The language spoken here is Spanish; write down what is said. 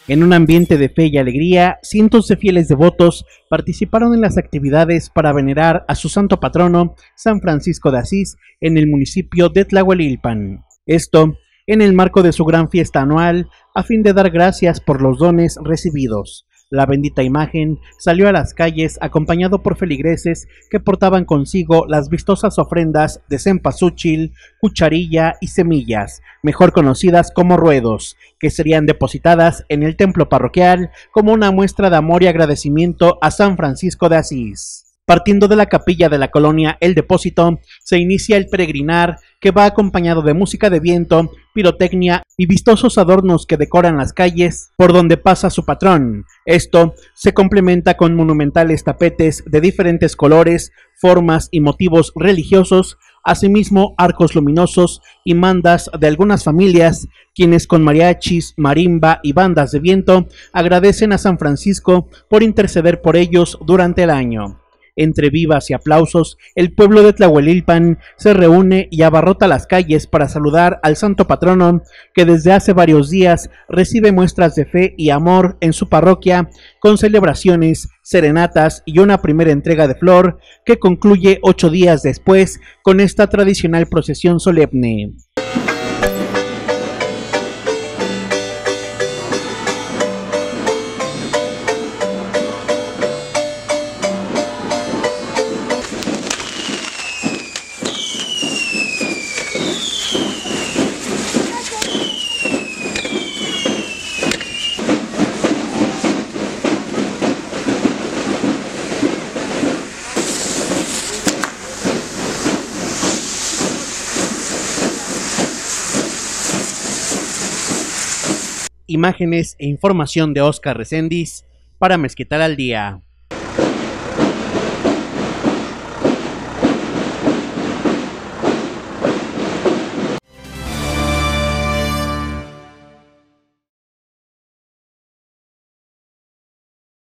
En un ambiente de fe y alegría, cientos de fieles devotos participaron en las actividades para venerar a su santo patrono, San Francisco de Asís, en el municipio de Tlahuelilpan. Esto en el marco de su gran fiesta anual, a fin de dar gracias por los dones recibidos. La bendita imagen salió a las calles acompañado por feligreses que portaban consigo las vistosas ofrendas de cempasúchil, cucharilla y semillas, mejor conocidas como ruedos, que serían depositadas en el templo parroquial como una muestra de amor y agradecimiento a San Francisco de Asís. Partiendo de la capilla de la colonia El Depósito, se inicia el peregrinar que va acompañado de música de viento, pirotecnia y vistosos adornos que decoran las calles por donde pasa su patrón. Esto se complementa con monumentales tapetes de diferentes colores, formas y motivos religiosos, asimismo arcos luminosos y mandas de algunas familias, quienes con mariachis, marimba y bandas de viento agradecen a San Francisco por interceder por ellos durante el año. Entre vivas y aplausos, el pueblo de Tlahuelilpan se reúne y abarrota las calles para saludar al santo patrono, que desde hace varios días recibe muestras de fe y amor en su parroquia, con celebraciones, serenatas y una primera entrega de flor, que concluye 8 días después con esta tradicional procesión solemne. Imágenes e información de Oscar Reséndiz para Mezquital al Día.